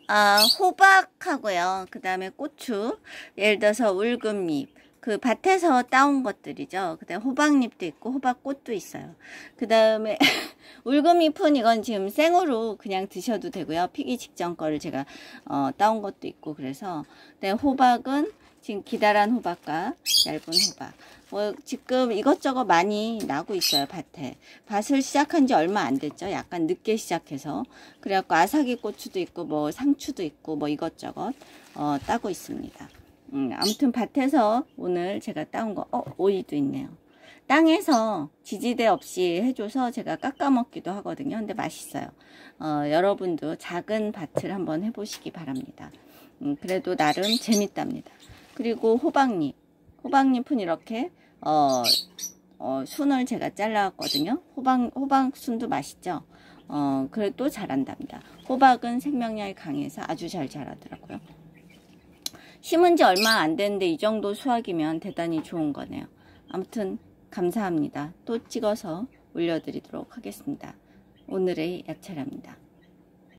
호박하고요. 그 다음에 고추, 예를 들어서 울금잎, 그 밭에서 따온 것들이죠. 그 다음에 호박잎도 있고 호박꽃도 있어요. 그 다음에 울금잎은 이건 지금 생으로 그냥 드셔도 되고요. 피기 직전 거를 제가 따온 것도 있고 그래서. 네, 호박은 지금 기다란 호박과 얇은 호박. 지금 이것저것 많이 나고 있어요. 밭에. 밭을 시작한 지 얼마 안 됐죠. 약간 늦게 시작해서. 그래갖고 아삭이 고추도 있고 뭐 상추도 있고 뭐 이것저것 따고 있습니다. 아무튼 밭에서 오늘 제가 따온 거 오이도 있네요. 땅에서 지지대 없이 해줘서 제가 깎아 먹기도 하거든요. 근데 맛있어요. 여러분도 작은 밭을 한번 해보시기 바랍니다. 그래도 나름 재밌답니다. 그리고 호박잎은 이렇게 순을 제가 잘라왔거든요. 호박 순도 맛있죠. 그래도 자란답니다. 호박은 생명력이 강해서 아주 잘 자라더라고요. 심은 지 얼마 안 됐는데 이 정도 수확이면 대단히 좋은 거네요. 아무튼 감사합니다. 또 찍어서 올려드리도록 하겠습니다. 오늘의 야채랍니다.